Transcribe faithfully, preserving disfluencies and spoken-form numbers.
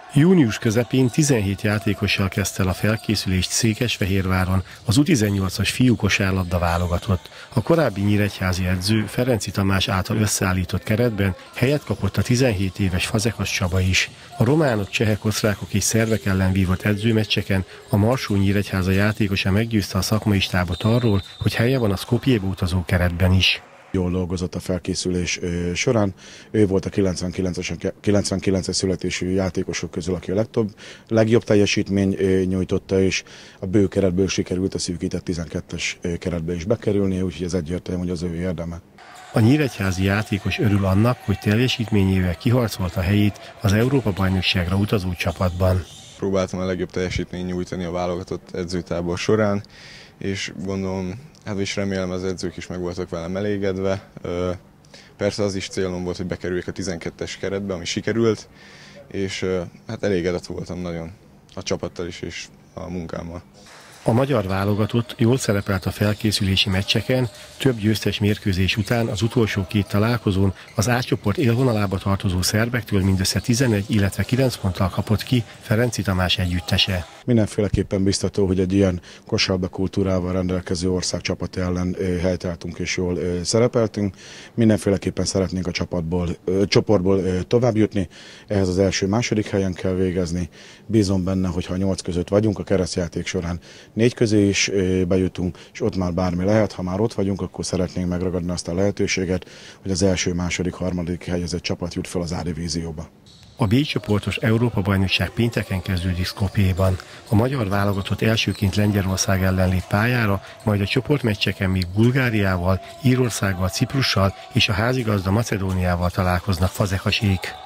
Június közepén tizenhét játékossal kezdte el a felkészülést Székesfehérváron az U tizennyolcas fiú kosárlabda válogatott. A korábbi nyíregyházi edző Ferenczy Tamás által összeállított keretben helyet kapott a tizenhét éves Fazekas Csaba is. A románok, csehek, osztrákok és szervek ellen vívott edzőmeccseken a Marsó-Nyíregyháza játékosa meggyőzte a szakmai stábot arról, hogy helye van a Skopjéba utazó keretben is. Jól dolgozott a felkészülés során. Ő volt a kilencvenkilences születésű játékosok közül, aki a legtöbb, legjobb teljesítmény nyújtotta, és a bő keretből sikerült a szűkített tizenkettes keretbe is bekerülni, úgyhogy ez egyértelmű, hogy az ő érdeme. A nyíregyházi játékos örül annak, hogy teljesítményével kiharcolta helyét az Európa-bajnokságra utazó csapatban. Próbáltam a legjobb teljesítményt nyújtani a válogatott edzőtábor során, és gondolom, hát is remélem az edzők is meg voltak velem elégedve. Persze az is célom volt, hogy bekerüljek a tizenkettes keretbe, ami sikerült, és hát elégedett voltam nagyon a csapattal is és a munkámmal. A magyar válogatott jól szerepelt a felkészülési meccseken, több győztes mérkőzés után az utolsó két találkozón az A csoport élvonalába tartozó szerbektől mindössze tizenegy, illetve kilenc ponttal kapott ki Ferenczy Tamás együttese. Mindenféleképpen biztató, hogy egy ilyen kosárlabda kultúrával rendelkező ország csapata ellen helytálltunk és jól szerepeltünk. Mindenféleképpen szeretnénk a csapatból, csoportból tovább jutni, ehhez az első-második helyen kell végezni. Bízom benne, hogy ha nyolc között vagyunk, a keresztjáték során négy közé is bejutunk, és ott már bármi lehet. Ha már ott vagyunk, akkor szeretnénk megragadni azt a lehetőséget, hogy az első, második, harmadik helyezett csapat jut fel az A-divízióba. A B csoportos Európa-bajnokság pénteken kezdődik Skopjéban. A magyar válogatott elsőként Lengyelország ellen lép pályára, majd a csoportmeccseken még Bulgáriával, Írországgal, Ciprussal és a házigazda Macedóniával találkoznak fazekasék.